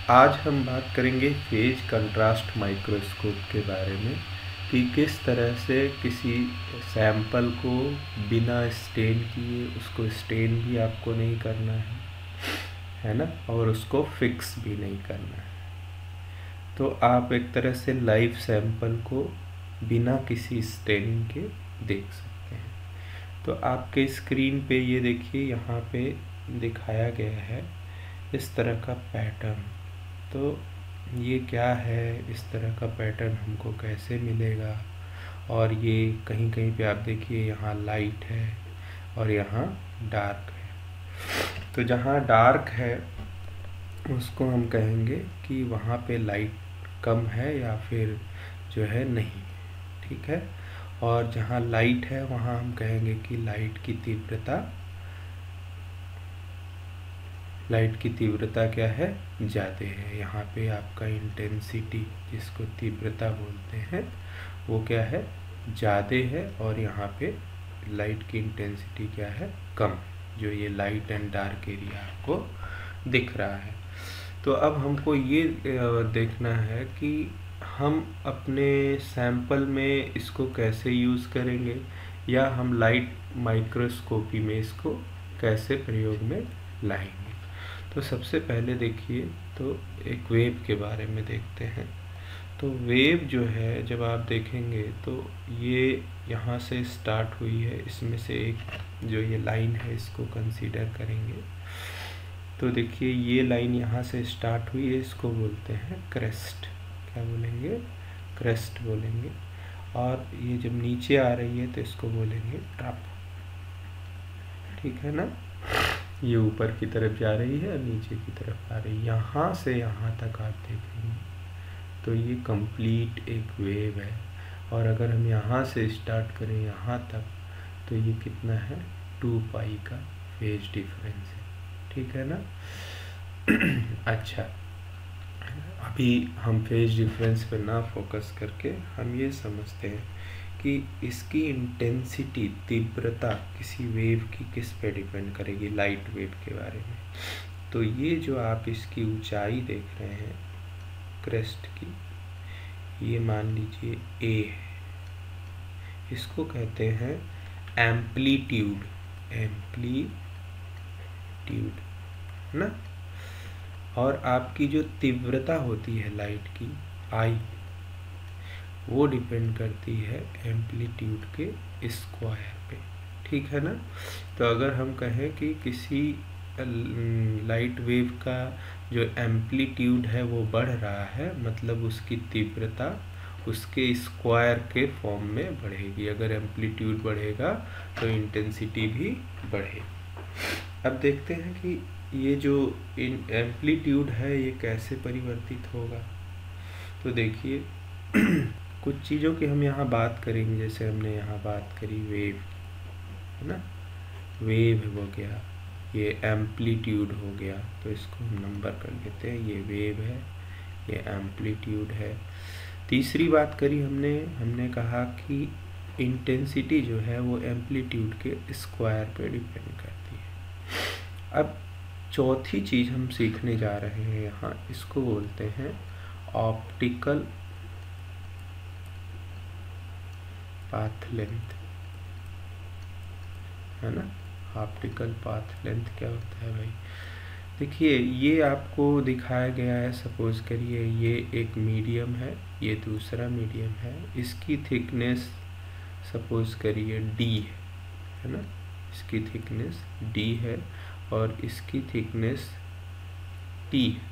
आज हम बात करेंगे फेज कंट्रास्ट माइक्रोस्कोप के बारे में कि किस तरह से किसी सैंपल को बिना स्टेन किए, उसको स्टेन भी आपको नहीं करना है ना, और उसको फिक्स भी नहीं करना है। तो आप एक तरह से लाइव सैंपल को बिना किसी स्टेनिंग के देख सकते हैं। तो आपके स्क्रीन पे ये देखिए, यहाँ पे दिखाया गया है इस तरह का पैटर्न। तो ये क्या है, इस तरह का पैटर्न हमको कैसे मिलेगा? और ये कहीं कहीं पे आप देखिए, यहाँ लाइट है और यहाँ डार्क है। तो जहाँ डार्क है उसको हम कहेंगे कि वहाँ पे लाइट कम है या फिर जो है नहीं, ठीक है। और जहाँ लाइट है वहाँ हम कहेंगे कि लाइट की तीव्रता क्या है, ज़्यादा है। यहाँ पे आपका इंटेंसिटी, जिसको तीव्रता बोलते हैं, वो क्या है, ज़्यादा है। और यहाँ पे लाइट की इंटेंसिटी क्या है, कम, जो ये लाइट एंड डार्क एरिया आपको दिख रहा है। तो अब हमको ये देखना है कि हम अपने सैंपल में इसको कैसे यूज़ करेंगे, या हम लाइट माइक्रोस्कोपी में इसको कैसे प्रयोग में लाएंगे। तो सबसे पहले देखिए, तो एक वेव के बारे में देखते हैं। तो वेव जो है, जब आप देखेंगे तो ये यहाँ से स्टार्ट हुई है, इसमें से एक जो ये लाइन है इसको कंसीडर करेंगे। तो देखिए ये लाइन यहाँ से स्टार्ट हुई है, इसको बोलते हैं क्रेस्ट। क्या बोलेंगे, क्रेस्ट बोलेंगे। और ये जब नीचे आ रही है तो इसको बोलेंगे ट्रफ, ठीक है ना। ये ऊपर की तरफ जा रही है और नीचे की तरफ आ रही है। यहाँ से यहाँ तक आप देखेंगे तो ये कंप्लीट एक वेव है। और अगर हम यहाँ से स्टार्ट करें यहाँ तक, तो ये कितना है, 2 पाई का फेज डिफरेंस है, ठीक है ना। अच्छा, अभी हम फेज डिफरेंस पर ना फोकस करके हम ये समझते हैं कि इसकी इंटेंसिटी, तीव्रता किसी वेव की किस पे डिपेंड करेगी, लाइट वेव के बारे में। तो ये जो आप इसकी ऊंचाई देख रहे हैं क्रेस्ट की, ये मान लीजिए ए है, इसको कहते हैं एम्पलीट्यूड, ना। और आपकी जो तीव्रता होती है लाइट की, आई, वो डिपेंड करती है एम्पलीट्यूड के स्क्वायर पे, ठीक है ना। तो अगर हम कहें कि किसी लाइट वेव का जो एम्पलीट्यूड है वो बढ़ रहा है, मतलब उसकी तीव्रता उसके स्क्वायर के फॉर्म में बढ़ेगी। अगर एम्पलीट्यूड बढ़ेगा तो इंटेंसिटी भी बढ़ेगी। अब देखते हैं कि ये जो एम्पलीट्यूड है ये कैसे परिवर्तित होगा। तो देखिए, कुछ चीज़ों की हम यहाँ बात करेंगे। जैसे हमने यहाँ बात करी वेव, है ना, वेव हो गया, ये एम्पलीट्यूड हो गया, तो इसको हम नंबर कर लेते हैं। ये वेव है, ये एम्पलीट्यूड है। तीसरी बात करी हमने कहा कि इंटेंसिटी जो है वो एम्पलीट्यूड के स्क्वायर पे डिपेंड करती है। अब चौथी चीज़ हम सीखने जा रहे हैं यहाँ, इसको बोलते हैं ऑप्टिकल पाथ लेंथ, है ना। ऑप्टिकल पाथ लेंथ क्या होता है भाई? देखिए, ये आपको दिखाया गया है। सपोज करिए ये एक मीडियम है, ये दूसरा मीडियम है, इसकी थिकनेस सपोज करिए डी है ना, इसकी थिकनेस डी है और इसकी थिकनेस टी है।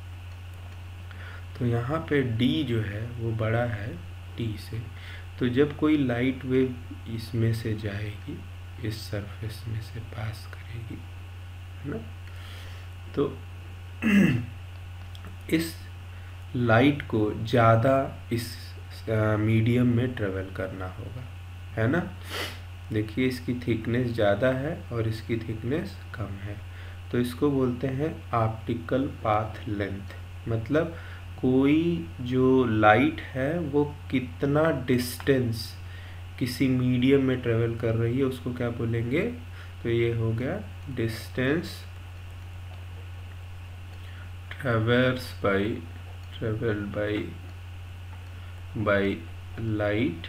तो यहाँ पे डी जो है वो बड़ा है टी से। तो जब कोई लाइट वेव इसमें से जाएगी, इस सरफेस में से पास करेगी, है ना, तो इस लाइट को ज़्यादा इस मीडियम में ट्रेवल करना होगा, है ना। देखिए, इसकी थिकनेस ज़्यादा है और इसकी थिकनेस कम है, तो इसको बोलते हैं ऑप्टिकल पाथ लेंथ। मतलब कोई जो लाइट है वो कितना डिस्टेंस किसी मीडियम में ट्रेवल कर रही है, उसको क्या बोलेंगे। तो ये हो गया distance traveled by light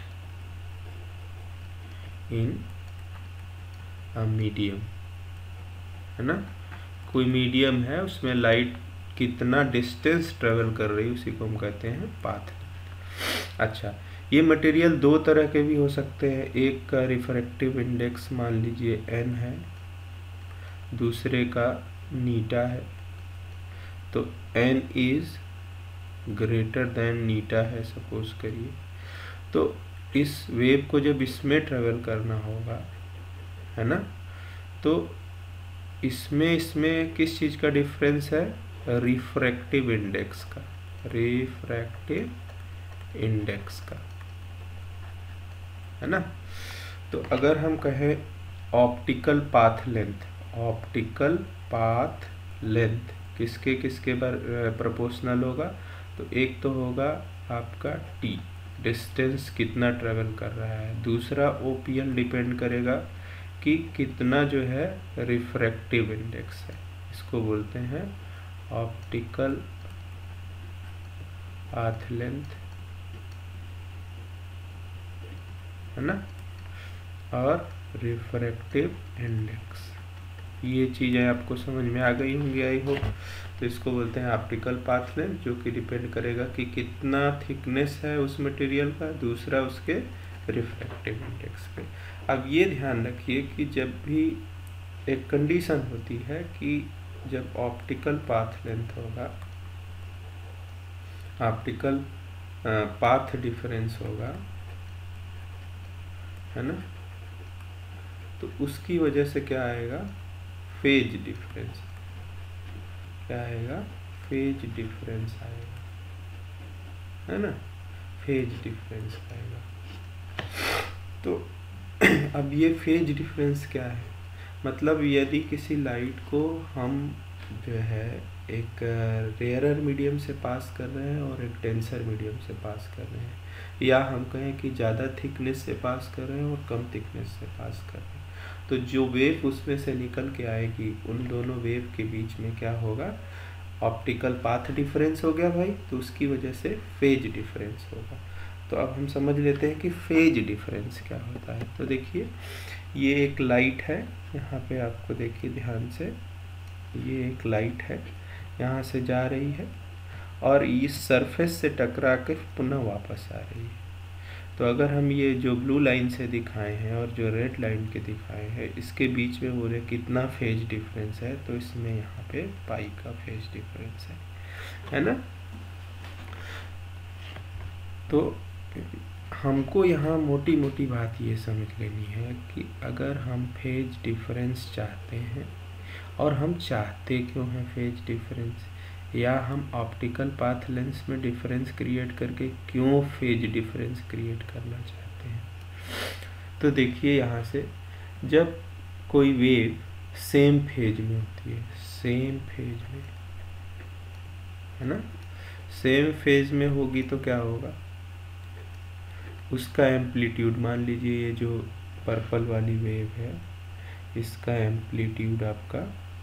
in a medium, है ना। कोई मीडियम है, उसमें लाइट कितना डिस्टेंस ट्रेवल कर रही है उसी को हम कहते हैं पाथ। अच्छा, ये मटेरियल दो तरह के भी हो सकते हैं। एक का रिफ्रैक्टिव इंडेक्स मान लीजिए n है, दूसरे का नीटा है। तो n इज ग्रेटर देन नीटा है सपोज करिए। तो इस वेव को जब इसमें ट्रेवल करना होगा, है ना, तो इसमें किस चीज़ का डिफरेंस है? रिफ्रैक्टिव इंडेक्स का, रिफ्रैक्टिव इंडेक्स का, है ना। तो अगर हम कहें optical path length, optical path length किसके किसके प्रोपोर्शनल होगा? तो एक तो होगा आपका t, डिस्टेंस कितना ट्रेवल कर रहा है। दूसरा OPL डिपेंड करेगा कि कितना जो है रिफ्रैक्टिव इंडेक्स है। इसको बोलते हैं ऑप्टिकल पाथ लेंथ, है ना, और रिफ्रैक्टिव इंडेक्स। ये चीज़ें आपको समझ में आ गई होंगी आई होप। तो इसको बोलते हैं ऑप्टिकल पाथ लेंथ, जो कि डिपेंड करेगा कि कितना थिकनेस है उस मटेरियल का, दूसरा उसके रिफ्रैक्टिव इंडेक्स पे। अब ये ध्यान रखिए कि जब भी एक कंडीशन होती है कि जब ऑप्टिकल पाथ लेंथ होगा, ऑप्टिकल पाथ डिफरेंस होगा, है ना, तो उसकी वजह से क्या आएगा? Phase difference. क्या आएगा? फेज डिफरेंस आएगा, है ना, फेज डिफरेंस आएगा। तो अब ये फेज डिफरेंस क्या है? मतलब यदि किसी लाइट को हम जो है एक रेयरर मीडियम से पास कर रहे हैं और एक डेंसर मीडियम से पास कर रहे हैं, या हम कहें कि ज़्यादा थिकनेस से पास कर रहे हैं और कम थिकनेस से पास कर रहे हैं, तो जो वेव उसमें से निकल के आएगी उन दोनों वेव के बीच में क्या होगा? ऑप्टिकल पाथ डिफरेंस हो गया भाई, तो उसकी वजह से फेज डिफरेंस होगा। तो अब हम समझ लेते हैं कि फेज डिफरेंस क्या होता है। तो देखिए, ये एक लाइट है, यहाँ पे आपको देखिए ध्यान से, ये एक लाइट है, यहाँ से जा रही है और इस सरफेस से टकरा के पुनः वापस आ रही है। तो अगर हम ये जो ब्लू लाइन से दिखाए हैं और जो रेड लाइन के दिखाए हैं, इसके बीच में बोले कितना फेज डिफरेंस है, तो इसमें यहाँ पे पाई का फेज डिफरेंस है ना। तो हमको यहाँ मोटी मोटी बात ये समझ लेनी है कि अगर हम फेज डिफरेंस चाहते हैं, और हम चाहते क्यों हैं फेज डिफरेंस, या हम ऑप्टिकल पाथ लेंस में डिफरेंस क्रिएट करके क्यों फेज डिफरेंस क्रिएट करना चाहते हैं। तो देखिए यहाँ से, जब कोई वेव सेम फेज में होती है, सेम फेज में, है ना, सेम फेज में होगी तो क्या होगा? उसका एम्पलीट्यूड, मान लीजिए ये जो पर्पल वाली वेव है, इसका एम्पलीट्यूड आपका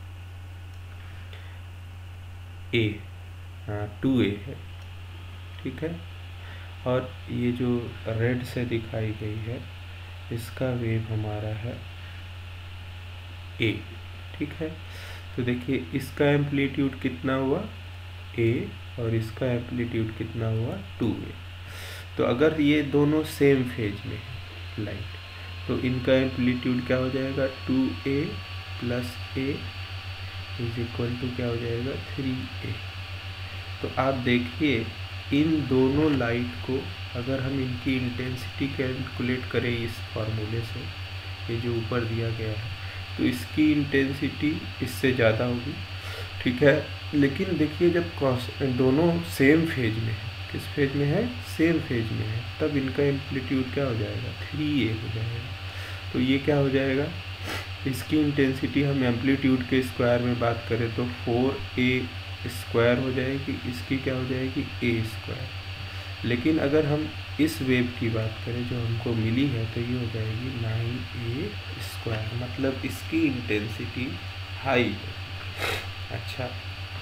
A, 2A है, ठीक है। और ये जो रेड से दिखाई गई है, इसका वेव हमारा है A, ठीक है। तो देखिए इसका एम्पलीट्यूड कितना हुआ? A, और इसका एम्पलीट्यूड कितना हुआ? 2A। तो अगर ये दोनों सेम फेज में है लाइट, तो इनका एम्पलीट्यूड क्या हो जाएगा? 2A plus A is equal to क्या हो जाएगा? 3A। तो आप देखिए इन दोनों लाइट को अगर हम इनकी इंटेंसिटी कैलकुलेट करें इस फार्मूले से, ये जो ऊपर दिया गया है, तो इसकी इंटेंसिटी इससे ज़्यादा होगी, ठीक है। लेकिन देखिए जब दोनों सेम फेज में है, किस फेज में है? सेम फेज में है, तब इनका एम्पलीट्यूड क्या हो जाएगा? 3A हो जाएगा। तो ये क्या हो जाएगा? इसकी इंटेंसिटी हम एम्पलीट्यूड के स्क्वायर में बात करें तो 4A स्क्वायर हो जाएगी, इसकी क्या हो जाएगी? A square. लेकिन अगर हम इस वेव की बात करें जो हमको मिली है, तो ये हो जाएगी 9A स्क्वायर, मतलब इसकी इंटेंसिटी हाई है। अच्छा,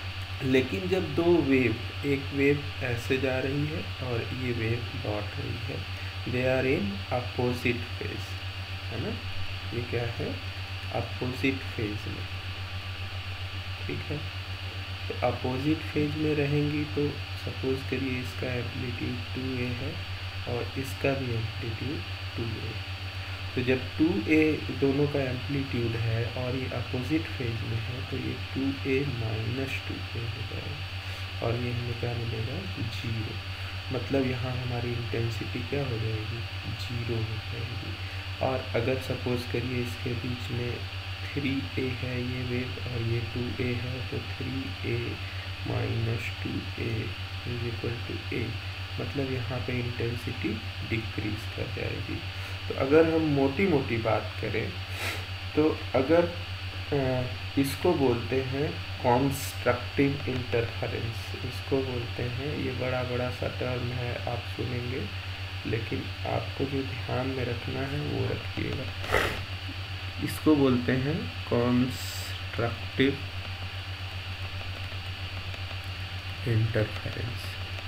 लेकिन जब दो वेव, एक वेव ऐसे जा रही है और ये वेव लौट रही है, they are in opposite phase, है ना, ये क्या है, अपोजिट फेज में, ठीक है। तो अपोजिट फेज में रहेंगी तो सपोज करिए इसका एम्पलीट्यूड 2a है और इसका भी एम्पलीट्यूड 2a। तो जब 2a दोनों का एम्पलीट्यूड है और ये अपोजिट फेज में है तो ये 2a माइनस 2a हो जाएगा और ये हमें क्या मिलेगा, 0। मतलब यहाँ हमारी इंटेंसिटी क्या हो जाएगी, 0 हो जाएगी। और अगर सपोज करिए इसके बीच में 3a है ये वेव और ये 2a है, तो 3a minus 2a is equal to a, मतलब यहाँ पे इंटेंसिटी डिक्रीज कर जाएगी। तो अगर हम मोटी मोटी बात करें तो अगर इसको बोलते हैं कॉन्स्ट्रक्टिव इंटरफेरेंस, इसको बोलते हैं, ये बड़ा बड़ा सा टर्म है, आप सुनेंगे, लेकिन आपको जो ध्यान में रखना है वो रखिएगा। इसको बोलते हैं कॉन्स्ट्रक्टिव इंटरफेरेंस,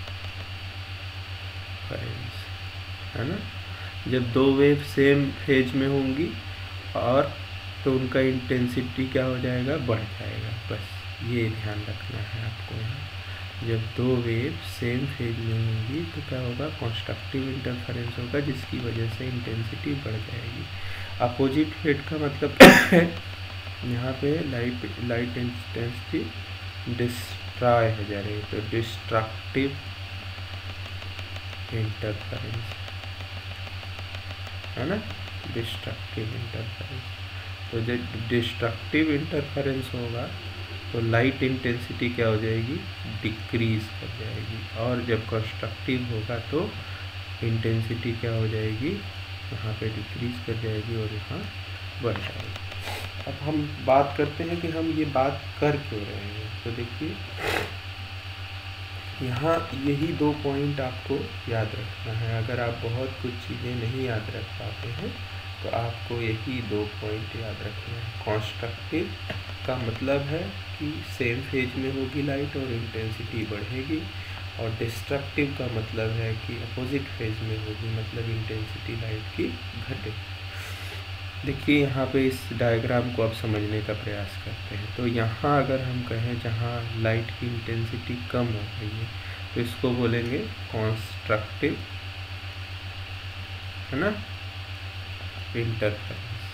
है ना। जब दो वेव सेम फेज में होंगी और तो उनका इंटेंसिटी क्या हो जाएगा, बढ़ जाएगा, बस ये ध्यान रखना है आपको यहाँ। जब दो वेव सेम फेज में होंगी तो क्या होगा, कॉन्स्ट्रक्टिव इंटरफेरेंस होगा, जिसकी वजह से इंटेंसिटी बढ़ जाएगी। अपोजिट फेज का मतलब क्या है, यहाँ पे लाइट इंटेंसिटी डिस्ट्रॉय हो जा रही है, तो डिस्ट्रक्टिव इंटरफेरेंस, है ना, डिस्ट्रक्टिव इंटरफेरेंस। तो जब डिस्ट्रक्टिव इंटरफेरेंस होगा तो लाइट इंटेंसिटी क्या हो जाएगी, डिक्रीज कर जाएगी, और जब कंस्ट्रक्टिव होगा तो इंटेंसिटी क्या हो जाएगी, यहाँ पे डिक्रीज कर जाएगी और यहाँ बढ़ जाएगी। अब हम बात करते हैं कि हम ये बात कर क्यों रहे हैं। तो देखिए यहाँ यही 2 पॉइंट आपको याद रखना है। अगर आप बहुत कुछ चीज़ें नहीं याद रख पाते हैं तो आपको यही 2 पॉइंट याद रखना है। कॉन्स्ट्रक्टिव का मतलब है कि सेम फेज में होगी लाइट और इंटेंसिटी बढ़ेगी, और डिस्ट्रक्टिव का मतलब है कि अपोजिट फेज में होगी, मतलब इंटेंसिटी लाइट की घटे। देखिए यहाँ पे इस डायग्राम को आप समझने का प्रयास करते हैं। तो यहाँ अगर हम कहें जहाँ लाइट की इंटेंसिटी कम हो गई है तो इसको बोलेंगे कॉन्स्ट्रक्टिव, है ना, इंटरफेरेंस,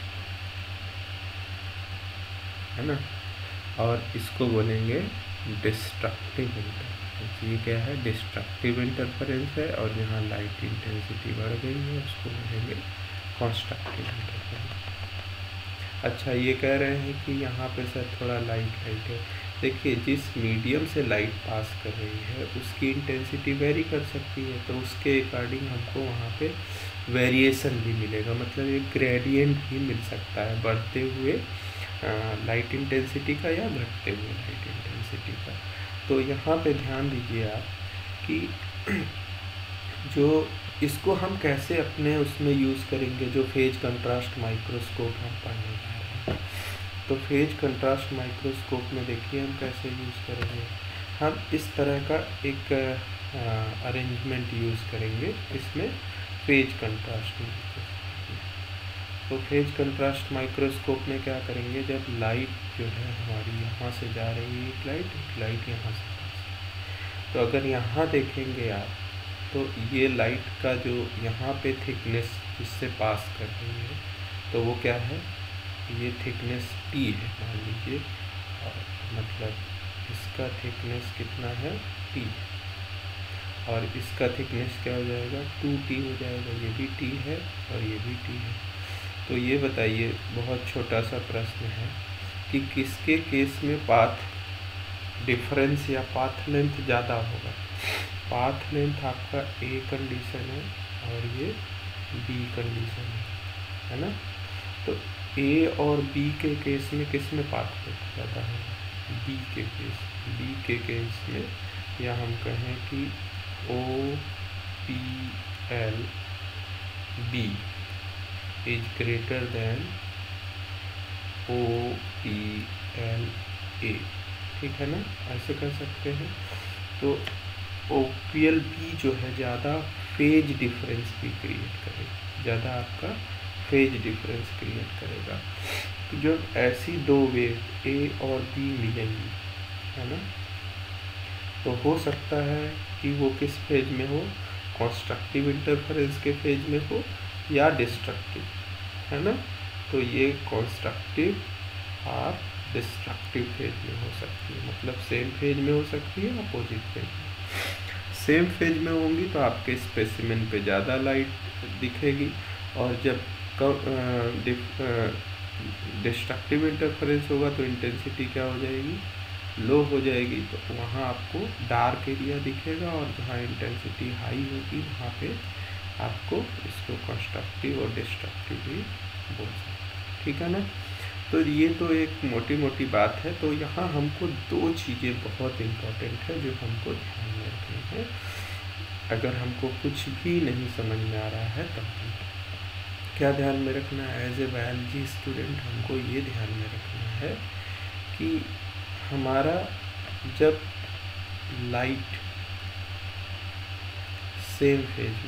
है ना, और इसको बोलेंगे डिस्ट्रक्टिव इंटरफेरेंस। ये क्या है, डिस्ट्रक्टिव इंटरफेरेंस है, और जहाँ लाइट इंटेंसिटी बढ़ गई है उसको बोलेंगे कॉन्स्ट्रक्टिव इंटरफेरेंस। अच्छा, ये कह रहे हैं कि यहाँ पे सर थोड़ा लाइट है। देखिए जिस मीडियम से लाइट पास कर रही है उसकी इंटेंसिटी वेरी कर सकती है, तो उसके अकॉर्डिंग हमको वहाँ पे वेरिएशन भी मिलेगा, मतलब एक ग्रेडियंट भी मिल सकता है बढ़ते हुए लाइट इंटेंसिटी का या घटते हुए लाइट इंटेंसिटी का। तो यहाँ पे ध्यान दीजिए आप कि जो इसको हम कैसे अपने उसमें यूज़ करेंगे, जो फेज कंट्रास्ट माइक्रोस्कोप हम पढ़ने जा रहे हैं। तो फेज कंट्रास्ट माइक्रोस्कोप में देखिए हम कैसे यूज़ करेंगे। हम इस तरह का एक अरेंजमेंट यूज़ करेंगे इसमें फेज कंट्रास्ट माइक्रोस्कोप। तो फेज कंट्रास्ट माइक्रोस्कोप में क्या करेंगे, जब लाइट जो है हमारी यहाँ से जा रही है, एक लाइट यहाँ से पास, तो अगर यहाँ देखेंगे आप तो ये लाइट का जो यहाँ पे थिकनेस जिससे पास कर रही है तो वो क्या है, ये थिकनेस T है मान लीजिए, और मतलब इसका थिकनेस कितना है, T, और इसका थिकनेस क्या हो जाएगा, 2T हो जाएगा। ये भी T है और ये भी T है। तो ये बताइए, बहुत छोटा सा प्रश्न है कि किसके केस में पाथ डिफरेंस या पाथ लेंथ ज़्यादा होगा। पाथ लेंथ आपका A कंडीशन है और ये B कंडीशन है ना। तो A और B के केस में किस में पाथ लेंथ ज़्यादा है, B के केस में, या हम कहें कि OPL B is greater than OPL A, ठीक है ना, ऐसे कर सकते हैं। तो OPL भी जो है ज़्यादा फेज डिफरेंस भी क्रिएट करेगा, ज़्यादा आपका फेज डिफरेंस क्रिएट करेगा। तो जब ऐसी दो वेव A और B मिलेंगी, है ना, तो हो सकता है कि वो किस फेज में हो, कंस्ट्रक्टिव इंटरफेरेंस के फेज में हो या डिस्ट्रक्टिव, है ना। तो ये कंस्ट्रक्टिव और डिस्ट्रक्टिव फेज में हो सकती है, मतलब सेम फेज में हो सकती है, अपोजिट फेज में। सेम फेज में होंगी तो आपके स्पेसिमेन पे ज़्यादा लाइट दिखेगी, और जब डिस्ट्रक्टिव इंटरफेरेंस होगा तो इंटेंसिटी क्या हो जाएगी, लो हो जाएगी। तो वहाँ आपको डार्क एरिया दिखेगा, और जहाँ इंटेंसिटी हाई होगी वहाँ पे आपको इसको कंस्ट्रक्टिव और डिस्ट्रक्टिव भी बोल सकते हैं, ठीक है ना। तो ये तो एक मोटी मोटी बात है। तो यहाँ हमको दो चीज़ें बहुत इम्पोर्टेंट है जो हमको ध्यान में रखनी है, अगर हमको कुछ भी नहीं समझ में आ रहा है तब भी। क्या ध्यान में रखना है, एज ए बायोलॉजी स्टूडेंट हमको ये ध्यान में रखना है कि हमारा जब लाइट सेम फेज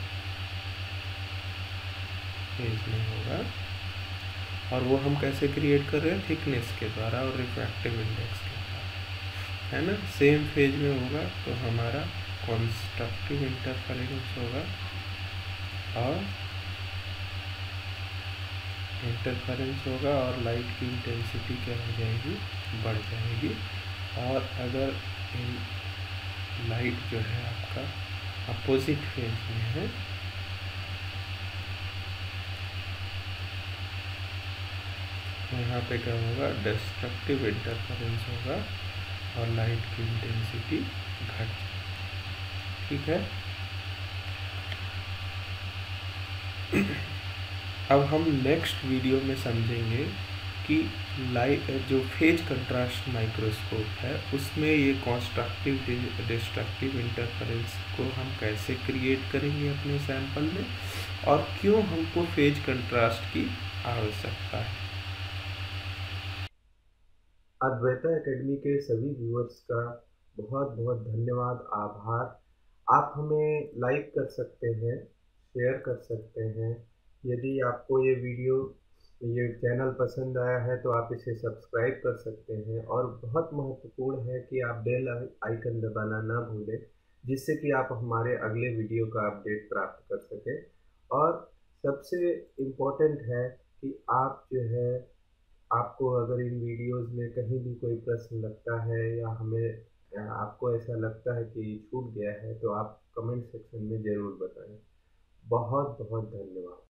में होगा, और वो हम कैसे क्रिएट कर रहे हैं, थिकनेस के द्वारा और रिफ्रैक्टिव इंडेक्स के द्वारा, है ना। सेम फेज में होगा तो हमारा कंस्ट्रक्टिव इंटरफेरेंस होगा, और लाइट की इंटेंसिटी क्या हो जाएगी, बढ़ जाएगी। और अगर लाइट जो है आपका अपोजिट फेज में है, तो यहाँ पे क्या होगा, डिस्ट्रक्टिव इंटरफेरेंस होगा और लाइट की इंटेंसिटी घट जाएगी, ठीक है। अब हम नेक्स्ट वीडियो में समझेंगे कि लाइट जो फेज कंट्रास्ट माइक्रोस्कोप है उसमें ये कंस्ट्रक्टिव डिस्ट्रक्टिव इंटरफेरेंस को हम कैसे क्रिएट करेंगे अपने सैंपल में, और क्यों हमको फेज कंट्रास्ट की आवश्यकता है। अद्वैता एकेडमी के सभी व्यूअर्स का बहुत बहुत धन्यवाद, आभार। आप हमें लाइक कर सकते हैं, शेयर कर सकते हैं। यदि आपको ये चैनल पसंद आया है तो आप इसे सब्सक्राइब कर सकते हैं, और बहुत महत्वपूर्ण है कि आप बेल आइकन दबाना ना भूलें, जिससे कि आप हमारे अगले वीडियो का अपडेट प्राप्त कर सकें। और सबसे इम्पोर्टेंट है कि आप जो है, आपको अगर इन वीडियोस में कहीं भी कोई प्रश्न लगता है या आपको ऐसा लगता है कि छूट गया है, तो आप कमेंट सेक्शन में ज़रूर बताएं। बहुत बहुत धन्यवाद।